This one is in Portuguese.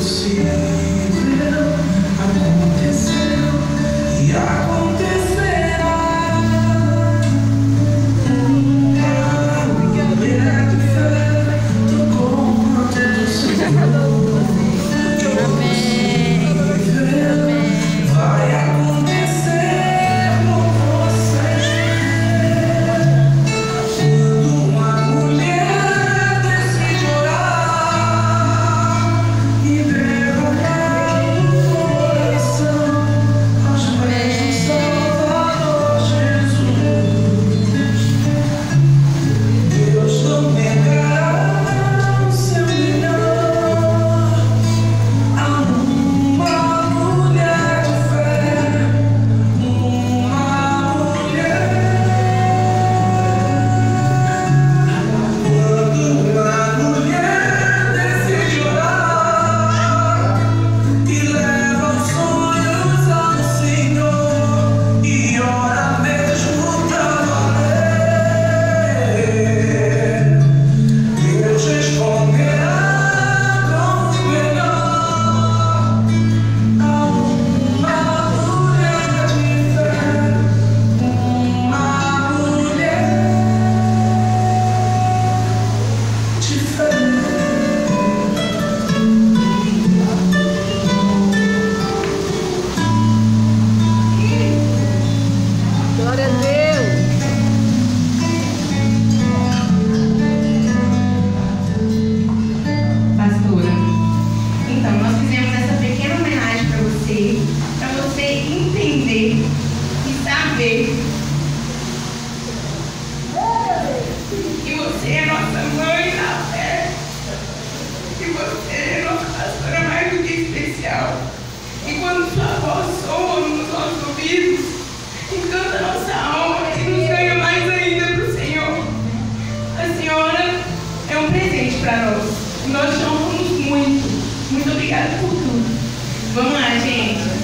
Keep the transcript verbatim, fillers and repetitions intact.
que você é nossa mãe na fé, que você é nossa pastora mais do que especial. E quando sua voz soa nos nossos ouvidos, encanta nossa alma e nos ganha mais ainda para o Senhor. A senhora é um presente para nós. E nós te honramos muito. Muito obrigada por tudo. Vamos lá, gente.